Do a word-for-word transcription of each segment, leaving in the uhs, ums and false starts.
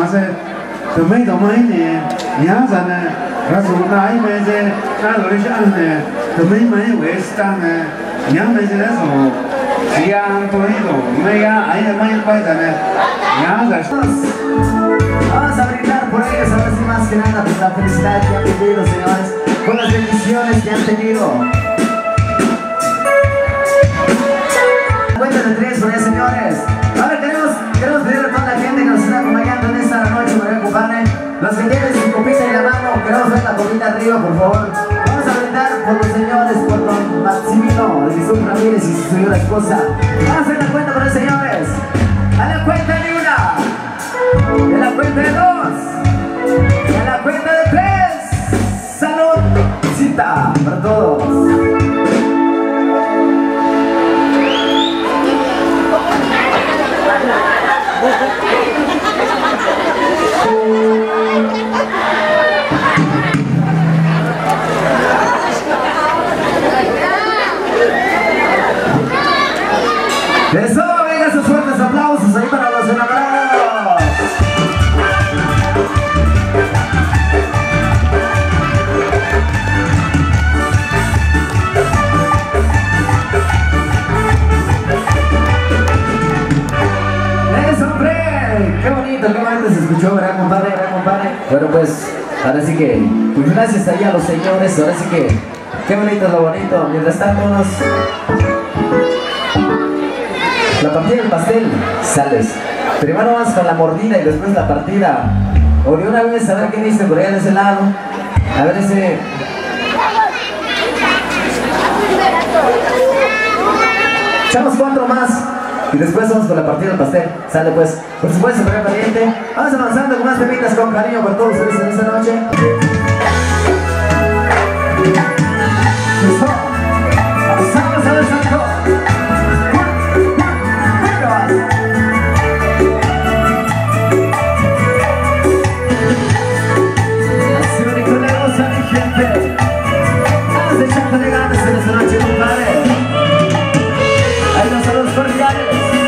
se từ mấy đầu mấy nè nhá ra nè ra xuống đáy mấy giờ ra rồi đi ăn nè từ mấy mấy về sang nè nhá mấy giờ rồi si ăn tôi rồi mấy ya ahí mấy quay ra nè nhá ra. Vamos a brindar por ellos, a ver si más que nada por la felicidad que han vivido, señores, con las bendiciones que han tenido. Cuenta de tres por ahí, señores. Ahora queremos, queremos pedirle a toda la gente que nos está acompañando en esta noche, por ahí, compadre. Los que tienen su copita en la mano, queremos ver la copita arriba, por favor. Vamos a brindar por los señores, por don Maximino, de Jesús Ramírez y su señora esposa. Vamos a hacer la cuenta por ahí, señores. A la cuenta de una. Y a la cuenta de dos. Y a la cuenta de tres. Salud. Cita para todos. Eso, venga sus fuertes aplausos ahí para los enamorados. Eso, hombre, qué bonito, qué bonito se escuchó, ¿verdad, compadre? ¿Verdad, compadre? Bueno, pues, ahora sí que, pues gracias ahí a los señores, ahora sí que, qué bonito es lo bonito. Mientras tanto, nos... La partida del pastel, sales. Primero vamos con la mordida y después la partida. O de una vez a ver qué dice por allá de ese lado. A ver ese... Echamos cuatro más y después vamos con la partida del pastel. Sale pues. Por supuesto, primer pariente. Vamos avanzando con más pepitas con cariño por todos ustedes en esta noche. Listo. Avanzamos a ver, Santo. Echándole ganas en esta noche, compadre. Ahí los saludos cordiales.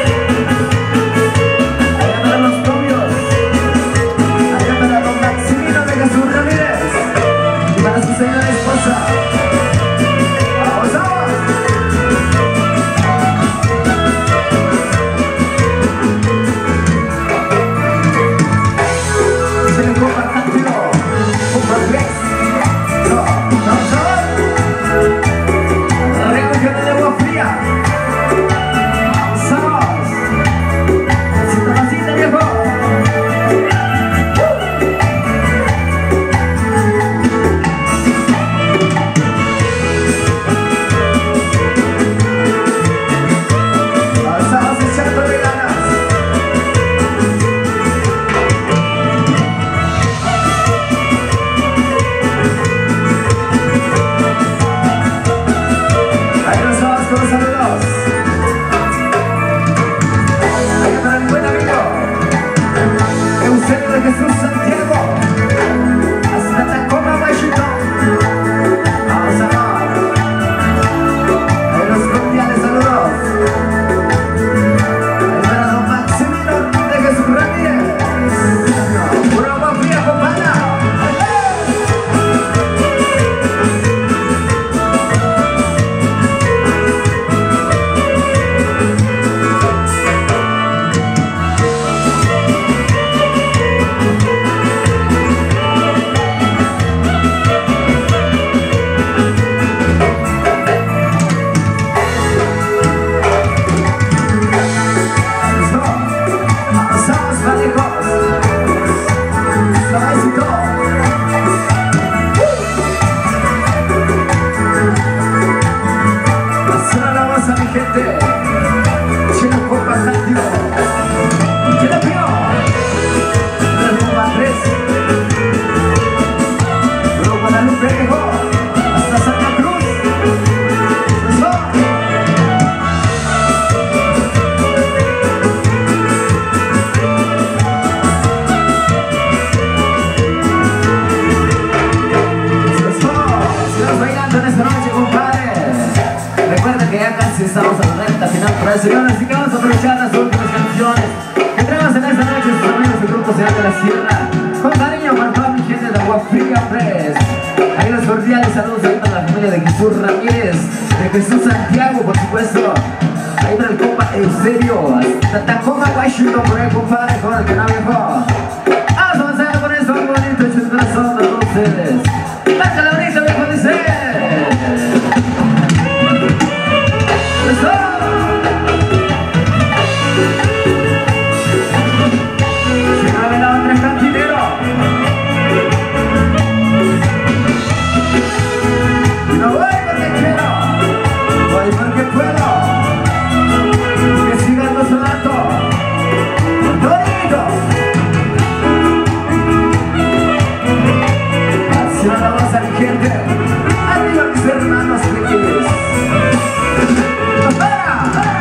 Allá para los novios. Allá para don Maximino de Jesús Ramírez. Y para su señora esposa. ¡Vamos, vamos! Se le compra contigo. Compra flex. No, no, no. Estamos a la recta final para el señor, así que vamos a aprovechar las últimas canciones que tenemos en esta noche. Sus amigos del grupo se llama Sierra. Con cariño para toda mi gente de Agua Fría Press. Ahí los cordiales saludos a toda la familia de Jesús Ramírez, de Jesús Santiago, por supuesto. Ahí para el compa Eusebio, hasta Tacoma, Washington, por ahí, compadre, con el canal viejo. Vamos avanzando con esto, muy bonito, hecho de corazón para todos ustedes. ¡Bájala bonito, viejo, dice! ¡Eso! Se mueve la otra cantinero. No voy porque quiero, voy porque puedo. Que sigan los sonando. Torito. Así va la voz a mi gente. Arriba mis hermanos felices. ¡Para! ¡Para!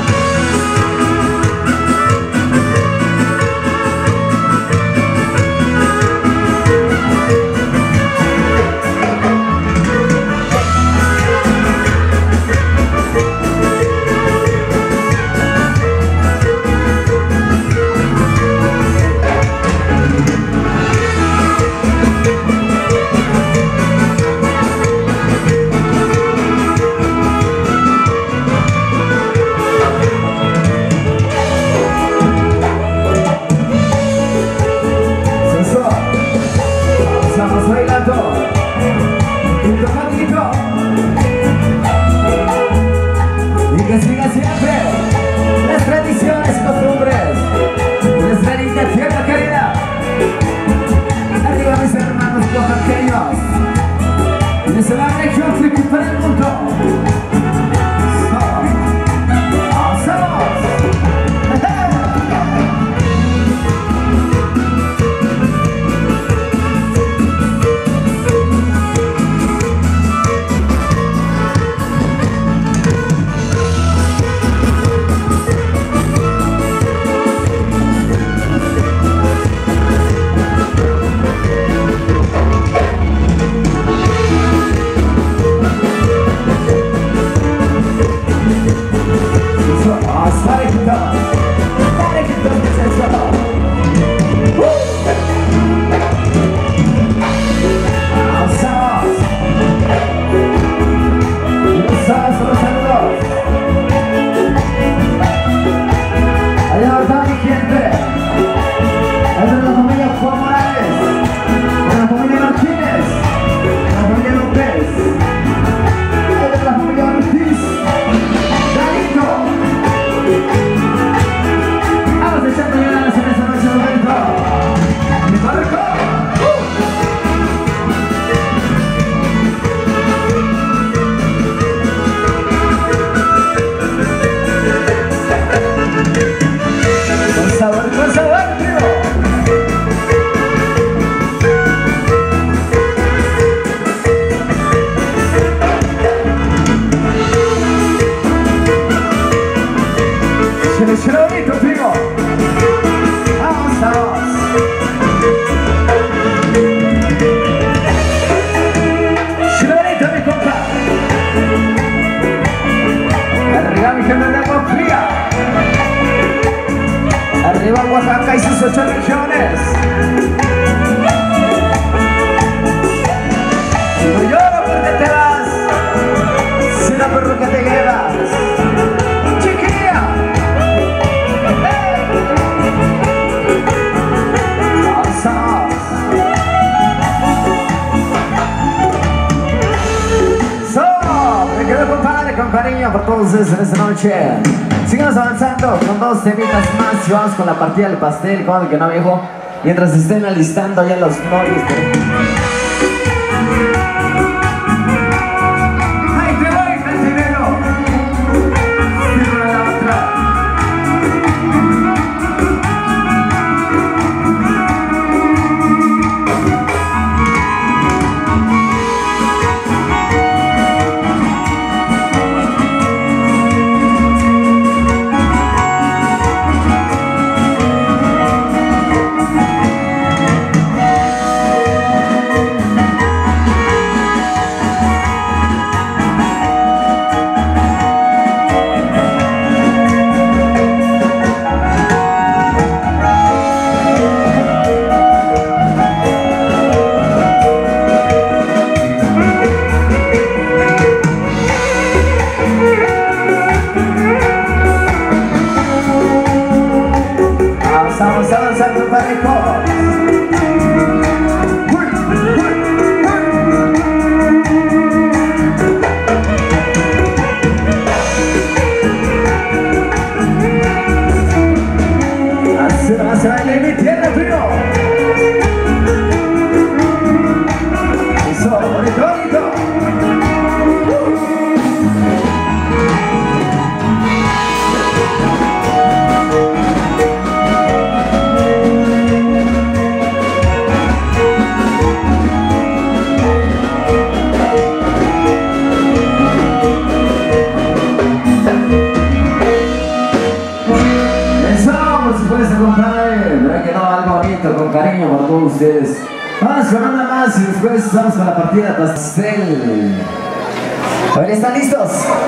Oaxaca y sus ocho regiones. No lloro porque te vas, sino por lo que te llevas. Chiquilla, vamos. So, me quedo compadre con cariño por todos ustedes en esta noche. Sigamos avanzando con dos temitas más y vamos con la partida del pastel, con el que no viejo, mientras se estén alistando ya los novios. ¡Ay, te voy, cantinero! ¡Sirve la otra! Records. Se baila en mi tierra, frío. Eso, bonito, bonito. Con cariño para todos ustedes. Vamos con una más y después vamos con la partida pastel. A ver, ¿están listos?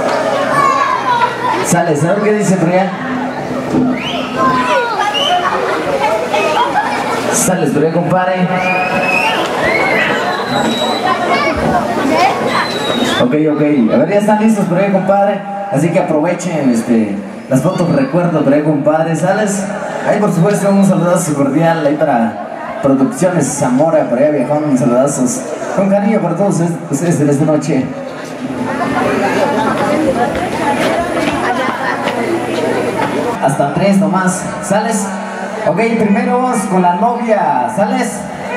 Sales, a ver qué dice por allá. Sales por allá, compadre. Ok, ok. A ver, ya están listos por allá, compadre. Así que aprovechen este, las fotos recuerdo por allá, compadre. Sales. Ahí por supuesto un saludazo cordial ahí para Producciones Zamora, por allá viejón, un saludazos con cariño para todos ustedes de esta noche. Hasta tres nomás, ¿sales? Ok, primero vamos con la novia, ¿sales?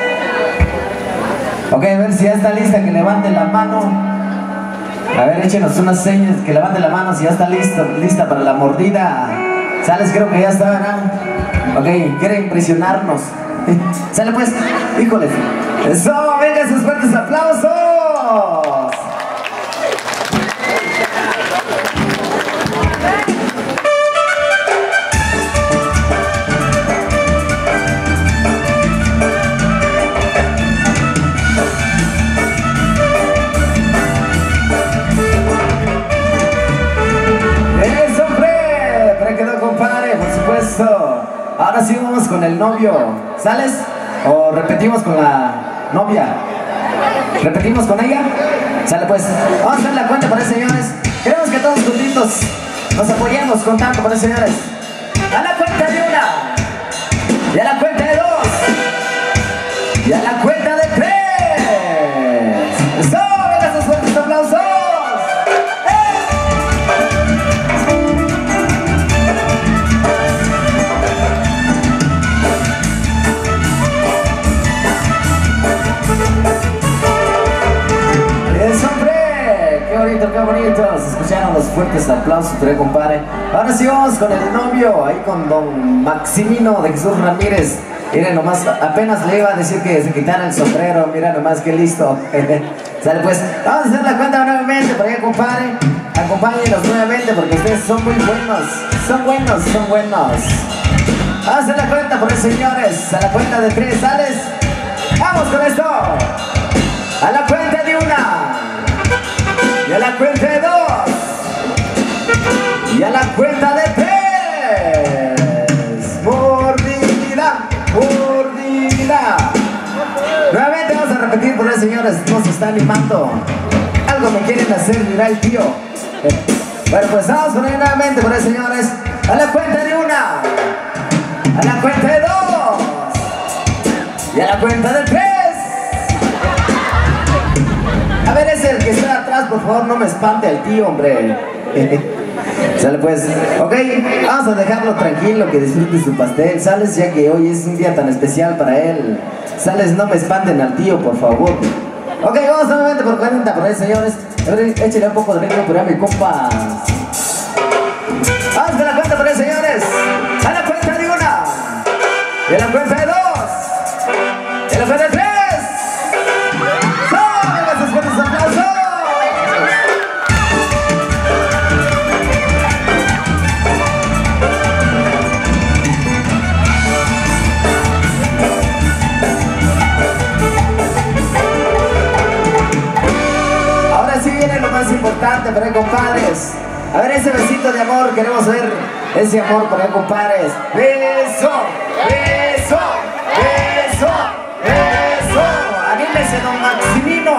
Ok, a ver si ya está lista, que levante la mano. A ver, échenos unas señas, que levante la mano si ya está lista, lista para la mordida. ¿Sales? Creo que ya está, ¿verdad? Ok, quiere impresionarnos. Sale pues, híjole. Eso, venga, sus fuertes aplausos. Eso, hombre. Para que no compare, por supuesto. Ahora sí vamos con el novio. ¿Sales? ¿O repetimos con la novia? ¿Repetimos con ella? Sale pues. Vamos a hacer la cuenta para señores. Queremos que todos juntitos nos apoyemos con tanto para señores. A la cuenta de una. Y a la cuenta de dos. Y a la cuenta de tres. ¡Eso! ¡Venga esos fuertes aplausos! Qué bonito, se escucharon los fuertes aplausos, pero compadre. Ahora sí vamos con el novio, ahí con don Maximino de Jesús Ramírez. Miren nomás, apenas le iba a decir que se quitara el sombrero, mira nomás que listo. Sale pues, vamos a hacer la cuenta nuevamente por allá, compadre. Acompáñenos nuevamente porque ustedes son muy buenos, son buenos, son buenos. Vamos a hacer la cuenta por ahí, señores. A la cuenta de tres, ¿sales? ¡Vamos con esto! A la cuenta de una. Y a la cuenta de dos. Y a la cuenta de tres. Mordida, mordida. Nuevamente vamos a repetir por ahí, señores. Nos está animando. Algo me quieren hacer, mira el tío. Bueno, pues vamos por ahí nuevamente por ahí, señores. A la cuenta de una. A la cuenta de dos. Y a la cuenta de tres. A ver, ese el que está atrás, por favor, no me espante al tío, hombre. Sale pues, ok, vamos a dejarlo tranquilo, que disfrute su pastel. Sales, ya que hoy es un día tan especial para él. Sales, no me espanten al tío, por favor. Ok, vamos nuevamente por cuenta, por ahí, señores. A ver, échale un poco de ritmo por ahí, mi compa. Vamos con la cuenta por ahí, señores. A la cuenta de una. Y a la cuenta de dos. Y a la cuenta de tres. Importante para ahí, compadres. A ver ese besito de amor, queremos ver ese amor para ahí, compadres. Beso, beso, beso, beso. Anímese, don Maximino.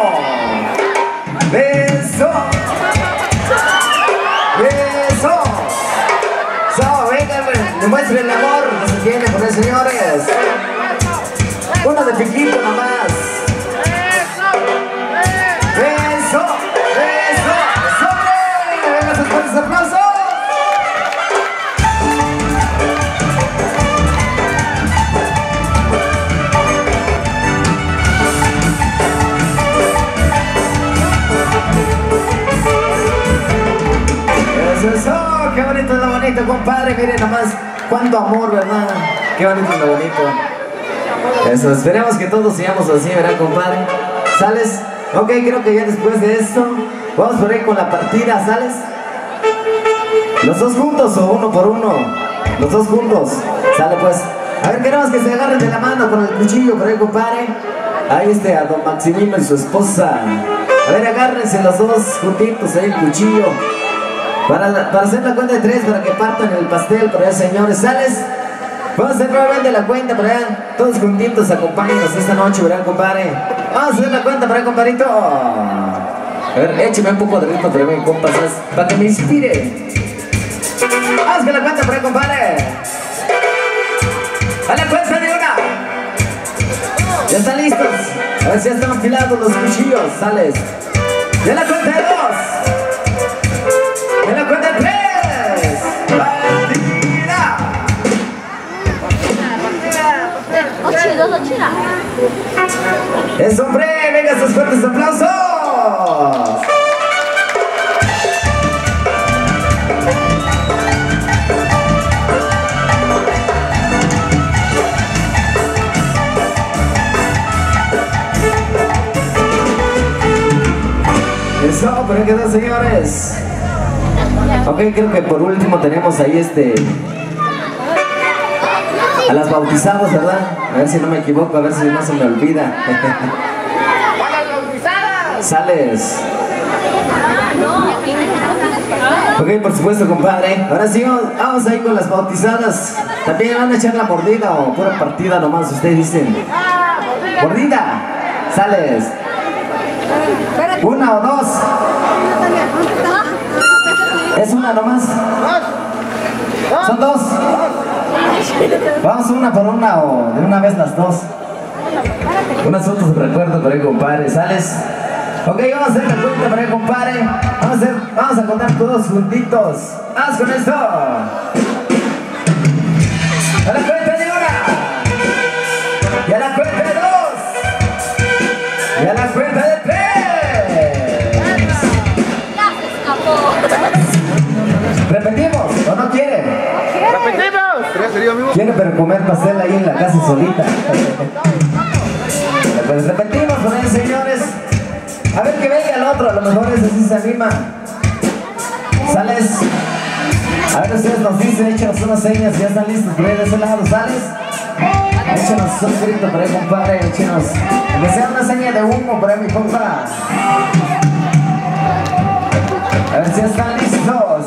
Beso, beso. So, venga, demuestre el amor que se tiene por ahí, señores. piquito nomás. Eso, eso, sobre. Venga, sus fuertes aplausos. Eso, eso, qué bonito es lo bonito, compadre. Miren nomás cuánto amor, ¿verdad? Qué bonito es lo bonito. Eso, esperemos que todos sigamos así, ¿verdad, compadre? ¿Sales? Ok, creo que ya después de esto vamos por ahí con la partida, ¿sales? ¿Los dos juntos o uno por uno? Los dos juntos, sale pues. A ver, queremos que se agarren de la mano con el cuchillo por ahí, compadre. Ahí este, a don Maximino y su esposa. A ver, agárrense los dos juntitos ahí el cuchillo. Para, la, para hacer la cuenta de tres, para que partan el pastel por allá, señores. ¿Sales? Vamos a hacer nuevamente la cuenta por allá. Todos juntitos, acompáñenos esta noche, ¿verdad, compadre? Vamos a hacer la cuenta por allá, compadrito. A ver, écheme un poco de ritmo por ahí, compas, para que me inspire. Vamos con la cuenta por ahí, compadre. A la cuenta de una. Ya están listos. A ver si ya están afilados los cuchillos. Sales. Ya la cuenta de dos. En la cuenta de tres. ¡Partida! ¡Eso, hombre! ¡Venga, esos fuertes aplausos! Eso, por ahí quedó, señores. Ok, creo que por último tenemos ahí este... a las bautizadas, ¿verdad? A ver si no me equivoco, a ver si no se me olvida. ¡A las bautizadas! Sales. Ok, por supuesto, compadre. Ahora sí, vamos a ir con las bautizadas. ¿También van a echar la mordida o pura partida nomás? Ustedes dicen. ¿Mordida? Sales. ¿Una o dos? ¿Es una nomás? ¿Son dos? Vamos una por una o de una vez las dos. Unas fotos de recuerdo por ahí, compadre. ¿Sales? Ok, vamos a hacer la cuenta por ahí, compadre. Vamos a, hacer, vamos a contar todos juntitos. ¡Vamos con esto! ¡A la cuenta de una! ¡Y a la cuenta de dos! ¡Y a la cuenta de tres! ¿Repetimos o no quieren? ¡Repetimos! Quiere pero comer pastel ahí en la casa solita. Pues repetimos con él, señores. A ver que venga el otro, a lo mejor ese sí se anima. ¿Sales? A ver, ustedes nos dicen, échenos unas señas, ya están listos por ahí de ese lado, ¿sales? Échenos un grito por ahí, compadre, échenos. Que sea una seña de humo por ahí, mi compa. A ver si están listos.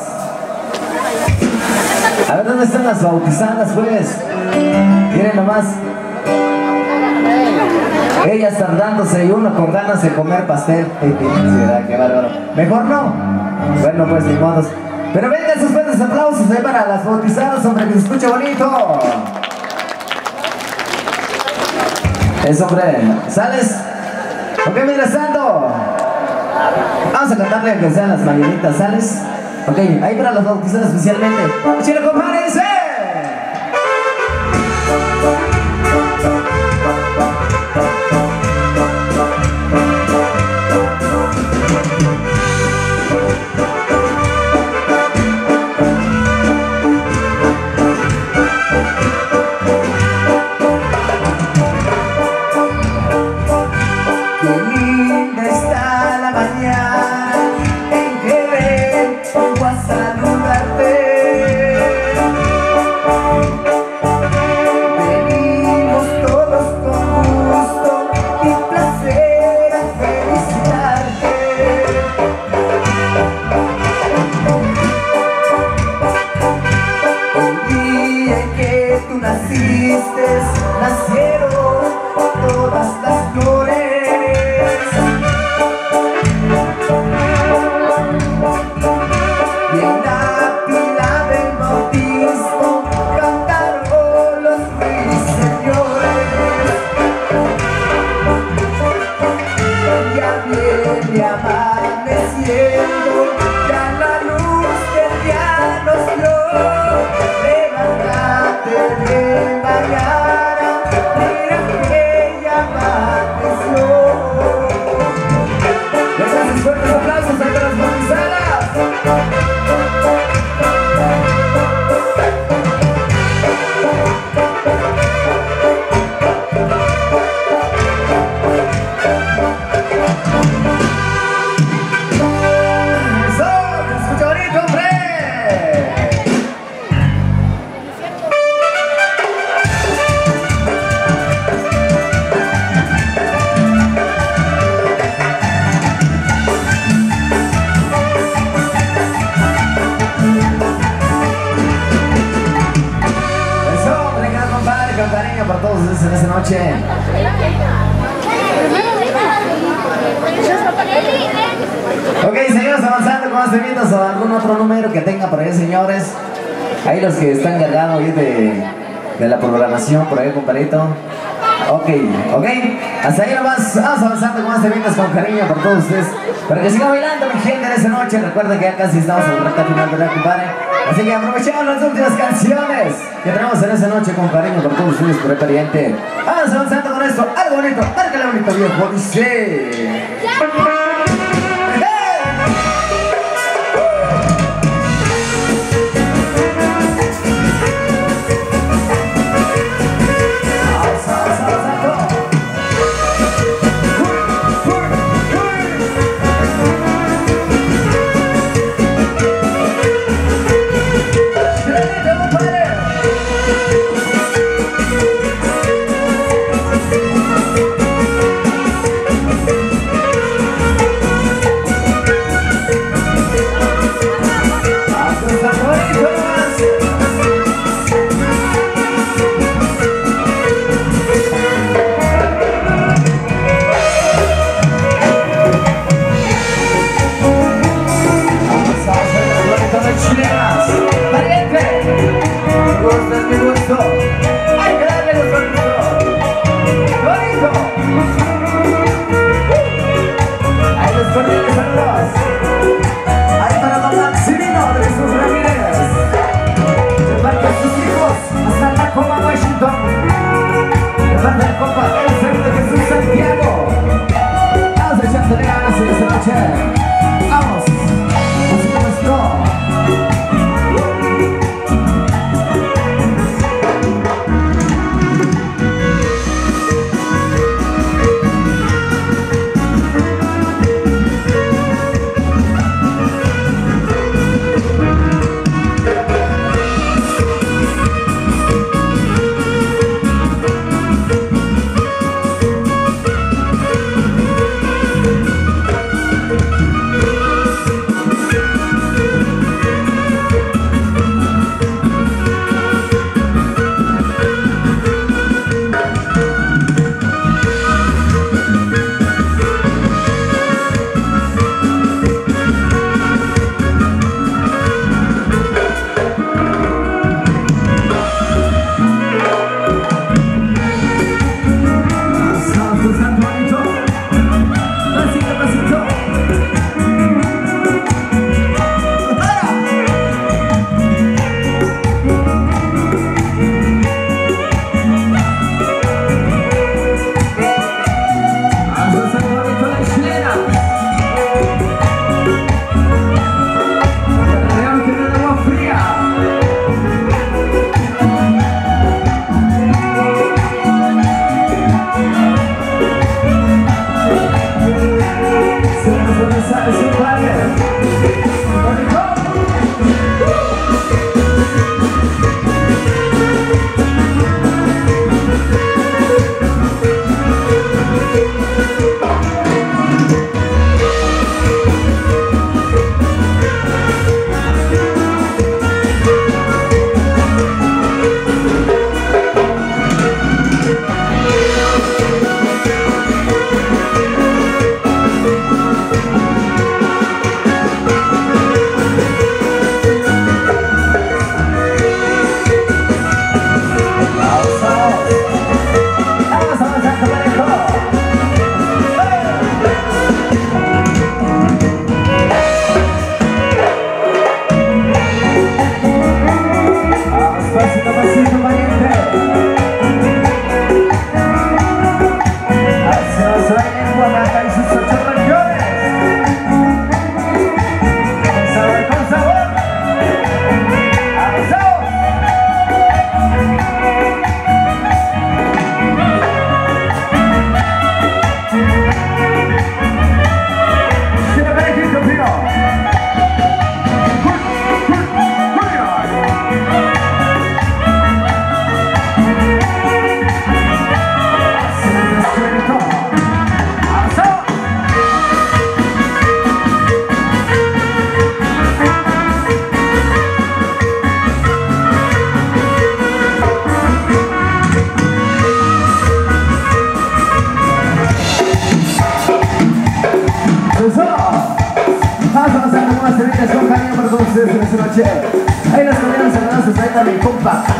A ver, ¿dónde están las bautizadas, pues? Miren nomás. Ellas tardándose y uno con ganas de comer pastel. Qué bárbaro. Mejor no. Bueno, pues ni modos. Pero venga esos fuertes aplausos ahí para las bautizadas, hombre, que se escuche bonito. Eso, hombre. ¿Sales? Ok, mientras tanto, vamos a cantarle que sean las mañanitas, ¿sales? Ok, ahí para las bautizadas especialmente. ¡Chile, compadre! ¡Sí! noche. Ok, seguimos avanzando con más temitas o algún otro número que tenga por ahí, señores. Ahí los que están cargados hoy de, de la programación, por ahí, compadrito. Ok, ok. Hasta ahí nomás. Vamos avanzando con más temitas con cariño por todos ustedes. Para que sigan bailando, mi gente, en esta noche. Recuerden que ya casi estamos en la recta final, ¿verdad, compadre? Así que aprovechemos las últimas canciones que tenemos en esta noche con cariño por todos ustedes, por ahí, pariente. Vamos avanzando con esto. Algo bonito. Márcale bonito, viejo. Dice...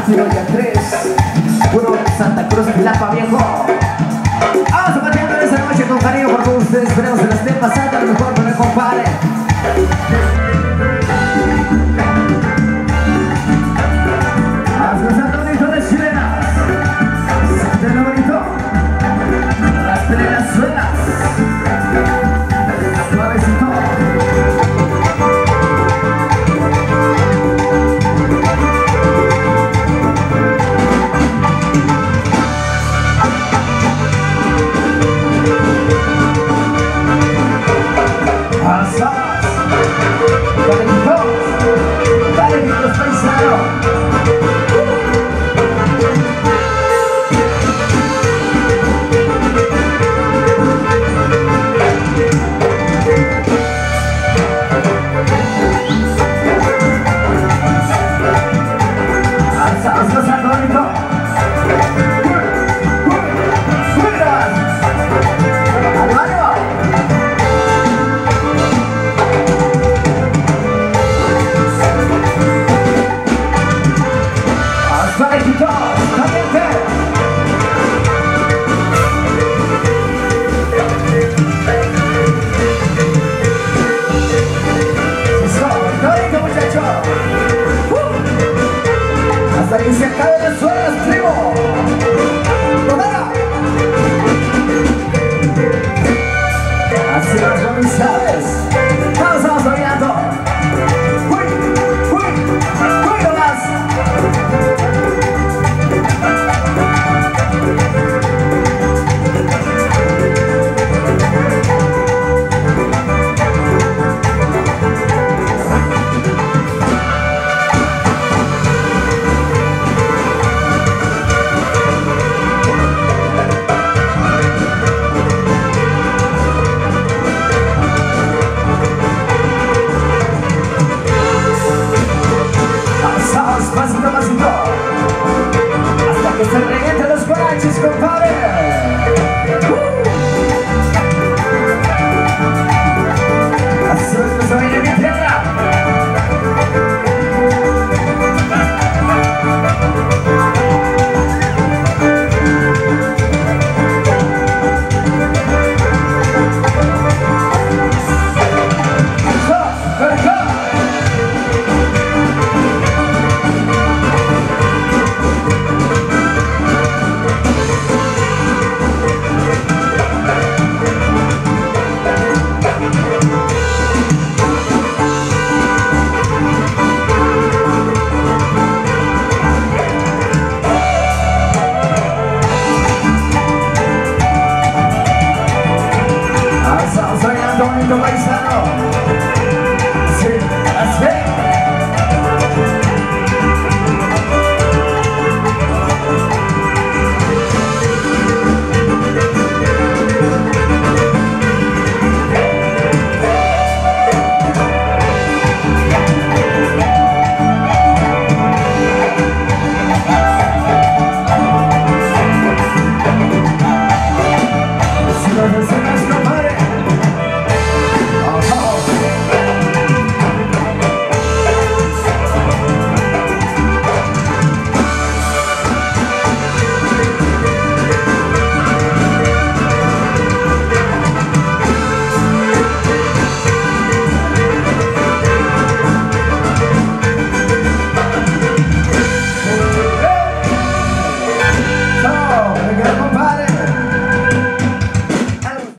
Filo de tres. Puro Santa Cruz, Pilapa, viejo.